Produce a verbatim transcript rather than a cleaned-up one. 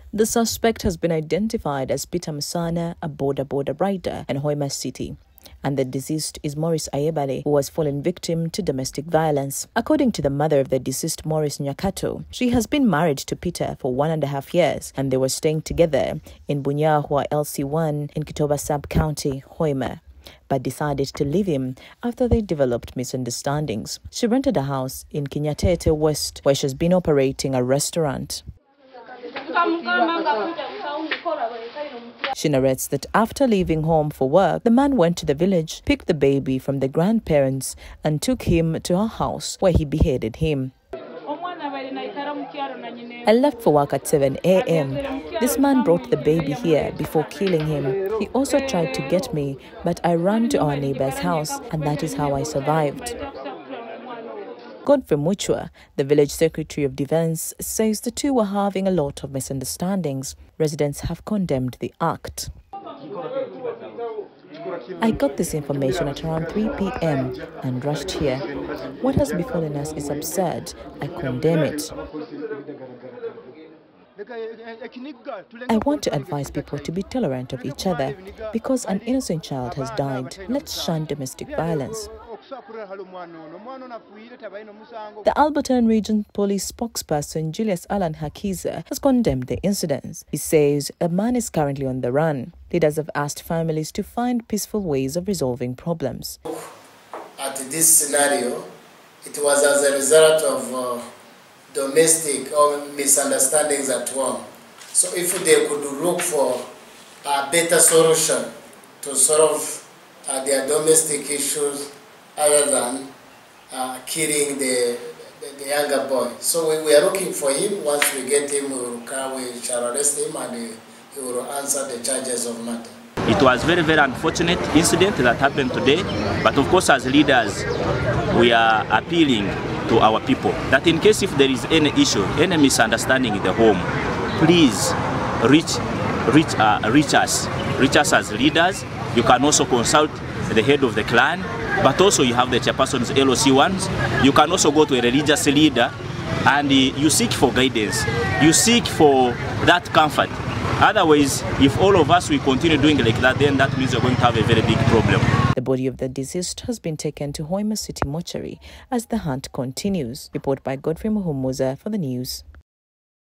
The suspect has been identified as Peter Musana, a border border rider in Hoima City. And the deceased is Maurice Ayebale, who was fallen victim to domestic violence. According to the mother of the deceased, Maurice Nyakato, she has been married to Peter for one and a half years, and they were staying together in Bunyahua L C one in Kitoba Sub-County, Hoima, but decided to leave him after they developed misunderstandings. She rented a house in Kinyatete West, where she's been operating a restaurant. She narrates that after leaving home for work, the man went to the village, picked the baby from the grandparents, and took him to her house, where he beheaded him. I left for work at seven a m This man brought the baby here before killing him. He also tried to get me, but I ran to our neighbor's house, and that is how I survived. Godfrey Muchwa, the village secretary of defense, says the two were having a lot of misunderstandings. Residents have condemned the act. I got this information at around three p m and rushed here. What has befallen us is absurd. I condemn it. I want to advise people to be tolerant of each other because an innocent child has died. Let's shun domestic violence. The Alberton Region Police spokesperson Julius Alan Hakiza has condemned the incidents. He says a man is currently on the run. Leaders have asked families to find peaceful ways of resolving problems. At this scenario, it was as a result of uh, domestic or misunderstandings at home. So if they could look for a better solution to solve uh, their domestic issues other than uh, killing the, the, the younger boy. So we, we are looking for him. Once we get him, we, will come, we shall arrest him and he, he will answer the charges of murder. It was a very, very unfortunate incident that happened today. But of course, as leaders, we are appealing to our people that in case if there is any issue, any misunderstanding in the home, please reach, reach, uh, reach us. Reach us as leaders. You can also consult the head of the clan, but also you have the chairperson's L O C ones. You can also go to a religious leader and uh, you seek for guidance. You seek for that comfort. Otherwise, if all of us we continue doing like that, then that means we're going to have a very big problem. The body of the deceased has been taken to Hoima City Mortuary as the hunt continues. Report by Godfrey Muhumuza for the news.